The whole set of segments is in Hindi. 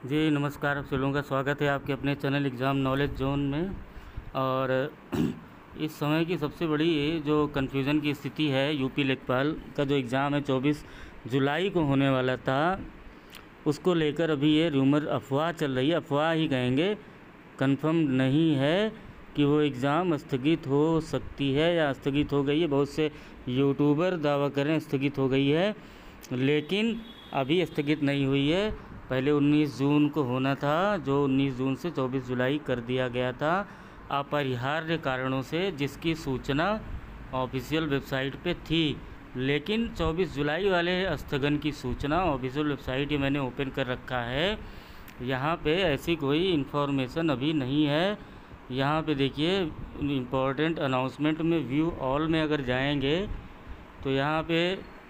जी नमस्कार, आप सभी लोगों का स्वागत है आपके अपने चैनल एग्ज़ाम नॉलेज जोन में। और इस समय की सबसे बड़ी जो कन्फ्यूज़न की स्थिति है, यूपी लेखपाल का जो एग्ज़ाम है 24 जुलाई को होने वाला था, उसको लेकर अभी ये रूमर अफवाह चल रही है। अफवाह ही कहेंगे, कंफर्म नहीं है कि वो एग्ज़ाम स्थगित हो सकती है या स्थगित हो गई है। बहुत से यूट्यूबर दावा कर रहे हैं स्थगित हो गई है, लेकिन अभी स्थगित नहीं हुई है। पहले 19 जून को होना था, जो 19 जून से 24 जुलाई कर दिया गया था अपरिहार्य कारणों से, जिसकी सूचना ऑफिशियल वेबसाइट पे थी। लेकिन 24 जुलाई वाले स्थगन की सूचना ऑफिशियल वेबसाइट ये मैंने ओपन कर रखा है, यहाँ पे ऐसी कोई इन्फॉर्मेशन अभी नहीं है। यहाँ पे देखिए इम्पोर्टेंट अनाउंसमेंट में व्यू ऑल में अगर जाएंगे तो यहाँ पे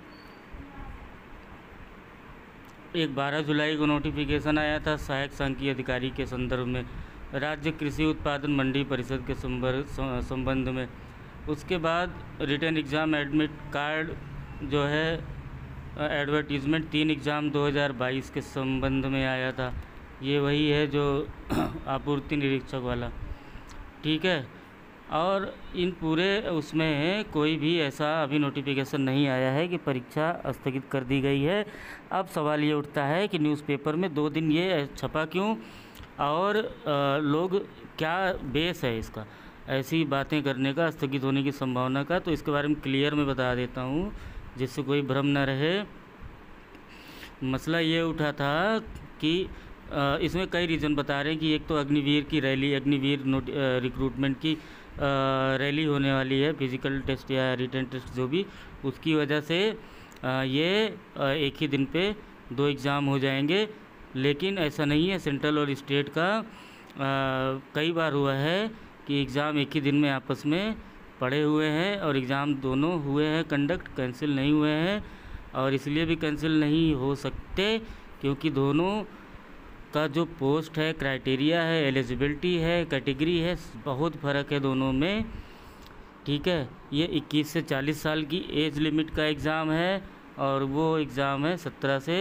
एक 12 जुलाई को नोटिफिकेशन आया था सहायक सांख्यिकी अधिकारी के संदर्भ में, राज्य कृषि उत्पादन मंडी परिषद के संबंध में। उसके बाद रिटन एग्ज़ाम एडमिट कार्ड जो है एडवर्टीज़मेंट 3 एग्ज़ाम 2022 के संबंध में आया था। ये वही है जो आपूर्ति निरीक्षक वाला, ठीक है। और इन पूरे उसमें कोई भी ऐसा अभी नोटिफिकेशन नहीं आया है कि परीक्षा स्थगित कर दी गई है। अब सवाल ये उठता है कि न्यूज़पेपर में 2 दिन ये छपा क्यों, और लोग क्या बेस है इसका ऐसी बातें करने का, स्थगित होने की संभावना का। तो इसके बारे में क्लियर मैं बता देता हूँ जिससे कोई भ्रम न रहे। मसला ये उठा था कि इसमें कई रीज़न बता रहे हैं कि एक तो अग्निवीर की रैली, अग्निवीर रिक्रूटमेंट की रैली होने वाली है, फिज़िकल टेस्ट या रिटन टेस्ट जो भी, उसकी वजह से ये एक ही दिन पे 2 एग्ज़ाम हो जाएंगे। लेकिन ऐसा नहीं है। सेंट्रल और स्टेट का कई बार हुआ है कि एग्ज़ाम एक ही दिन में आपस में पड़े हुए हैं और एग्ज़ाम दोनों हुए हैं कंडक्ट, कैंसिल नहीं हुए हैं। और इसलिए भी कैंसिल नहीं हो सकते क्योंकि दोनों का जो पोस्ट है, क्राइटेरिया है, एलिजिबिलिटी है, कैटेगरी है, बहुत फ़र्क है दोनों में, ठीक है। ये 21 से 40 साल की एज लिमिट का एग्ज़ाम है और वो एग्ज़ाम है 17 से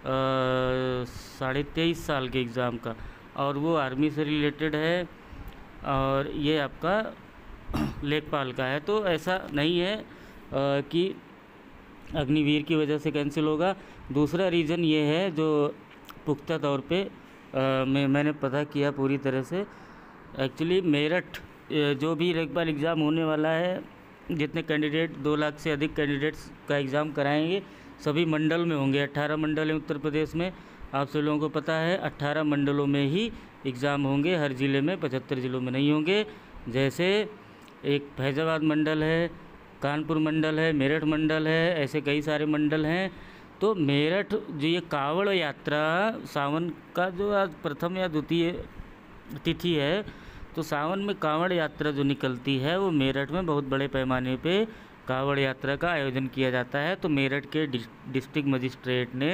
23.5 साल के एग्ज़ाम का, और वो आर्मी से रिलेटेड है, और ये आपका लेखपाल का है। तो ऐसा नहीं है कि अग्निवीर की वजह से कैंसिल होगा। दूसरा रीज़न ये है जो पुख्ता तौर पे मैंने पता किया पूरी तरह से। एक्चुअली मेरठ जो भी लेखपाल एग्ज़ाम होने वाला है, जितने कैंडिडेट 2 लाख से अधिक कैंडिडेट्स का एग्ज़ाम कराएंगे, सभी मंडल में होंगे। 18 मंडल हैं उत्तर प्रदेश में, आप सब लोगों को पता है। 18 मंडलों में ही एग्ज़ाम होंगे, हर ज़िले में, 75 ज़िलों में नहीं होंगे। जैसे एक फैज़ाबाद मंडल है, कानपुर मंडल है, मेरठ मंडल है, ऐसे कई सारे मंडल हैं। तो मेरठ जो ये कांवड़ यात्रा सावन का जो आज प्रथम या द्वितीय तिथि है, तो सावन में कांवड़ यात्रा जो निकलती है वो मेरठ में बहुत बड़े पैमाने पे कांवड़ यात्रा का आयोजन किया जाता है। तो मेरठ के डिस्ट्रिक्ट मजिस्ट्रेट ने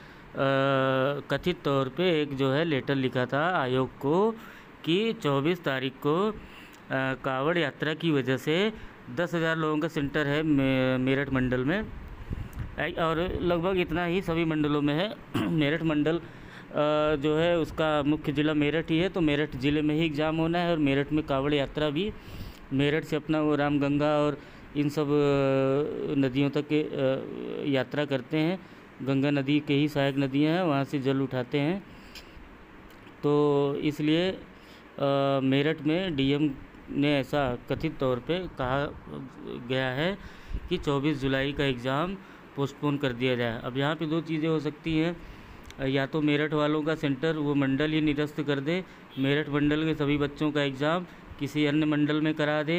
कथित तौर पे एक जो है लेटर लिखा था आयोग को कि 24 तारीख को कांवड़ यात्रा की वजह से 10,000 लोगों का सेंटर है मेरठ मंडल में, और लगभग इतना ही सभी मंडलों में है। मेरठ मंडल जो है उसका मुख्य ज़िला मेरठ ही है, तो मेरठ ज़िले में ही एग्ज़ाम होना है। और मेरठ में कांवड़ यात्रा भी मेरठ से अपना वो रामगंगा और इन सब नदियों तक यात्रा करते हैं। गंगा नदी के ही सहायक नदियां हैं, वहाँ से जल उठाते हैं। तो इसलिए मेरठ में डीएम ने ऐसा कथित तौर पे कहा गया है कि 24 जुलाई का एग्ज़ाम पोस्टपोन कर दिया जाए। अब यहाँ पे 2 चीज़ें हो सकती हैं, या तो मेरठ वालों का सेंटर वो मंडल ही निरस्त कर दे, मेरठ मंडल के सभी बच्चों का एग्ज़ाम किसी अन्य मंडल में करा दे,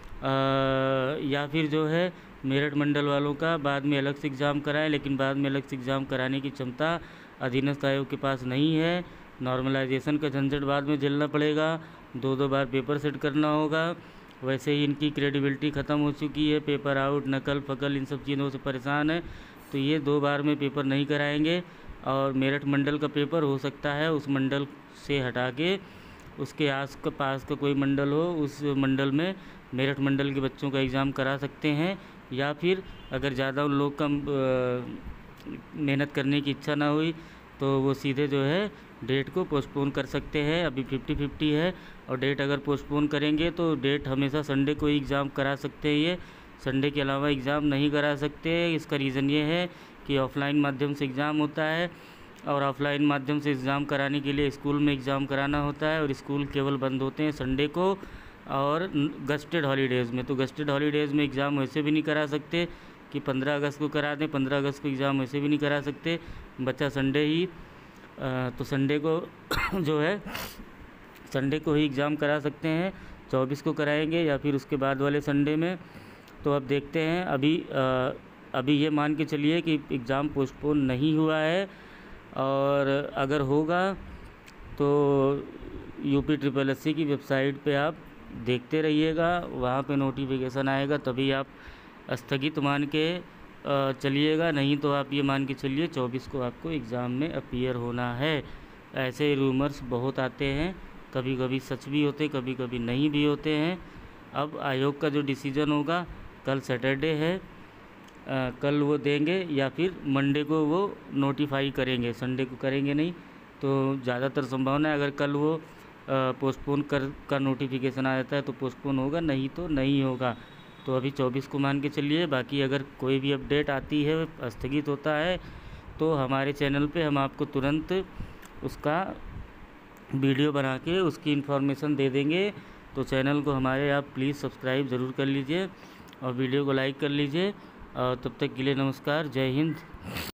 या फिर जो है मेरठ मंडल वालों का बाद में अलग से एग्ज़ाम कराएं। लेकिन बाद में अलग से एग्ज़ाम कराने की क्षमता अधीनस्थ आयोग के पास नहीं है। नॉर्मलाइजेशन का झंझट बाद में झेलना पड़ेगा, 2 बार पेपर सेट करना होगा। वैसे ही इनकी क्रेडिबिलिटी ख़त्म हो चुकी है, पेपर आउट, नकल फकल इन सब चीज़ों से परेशान है। तो ये 2 बार में पेपर नहीं कराएंगे। और मेरठ मंडल का पेपर हो सकता है उस मंडल से हटा के उसके पास का कोई मंडल हो, उस मंडल में मेरठ मंडल के बच्चों का एग्ज़ाम करा सकते हैं। या फिर अगर ज़्यादा उन लोग का मेहनत करने की इच्छा ना हुई तो वो सीधे जो है डेट को पोस्टपोन कर सकते हैं। अभी 50-50 है, और डेट अगर पोस्टपोन करेंगे तो डेट हमेशा संडे को ही एग्ज़ाम करा सकते हैं। ये संडे के अलावा एग्ज़ाम नहीं करा सकते। इसका रीज़न ये है कि ऑफ़लाइन माध्यम से एग्ज़ाम होता है, और ऑफ़लाइन माध्यम से एग्ज़ाम कराने के लिए स्कूल में एग्ज़ाम कराना होता है, और स्कूल केवल बंद होते हैं संडे को और गस्टेड हॉलीडेज़ में। तो गस्टेड हॉलीडेज़ में एग्ज़ाम वैसे भी नहीं करा सकते कि 15 अगस्त को करा दें। 15 अगस्त को एग्ज़ाम वैसे भी नहीं करा सकते, बच्चा संडे ही। तो संडे को जो है संडे को ही एग्ज़ाम करा सकते हैं। 24 को कराएंगे या फिर उसके बाद वाले संडे में। तो अब देखते हैं। अभी ये मान के चलिए कि एग्ज़ाम पोस्टपोन नहीं हुआ है, और अगर होगा तो UPSSC की वेबसाइट पे आप देखते रहिएगा, वहाँ पे नोटिफिकेशन आएगा, तभी आप स्थगित मान के चलिएगा। नहीं तो आप ये मान के चलिए 24 को आपको एग्ज़ाम में अपीयर होना है। ऐसे रूमर्स बहुत आते हैं, कभी कभी सच भी होते, कभी कभी नहीं भी होते हैं। अब आयोग का जो डिसीज़न होगा, कल सैटरडे है, कल वो देंगे या फिर मंडे को वो नोटिफाई करेंगे, संडे को करेंगे नहीं। तो ज़्यादातर संभावना है अगर कल वो पोस्टपोन का नोटिफिकेशन आ जाता है तो पोस्टपोन होगा, नहीं तो नहीं होगा। तो अभी 24 को मान के चलिए। बाकी अगर कोई भी अपडेट आती है, स्थगित होता है, तो हमारे चैनल पे हम आपको तुरंत उसका वीडियो बना के उसकी इन्फॉर्मेशन दे देंगे। तो चैनल को हमारे आप प्लीज़ सब्सक्राइब ज़रूर कर लीजिए और वीडियो को लाइक कर लीजिए। और तब तक के लिए नमस्कार, जय हिंद।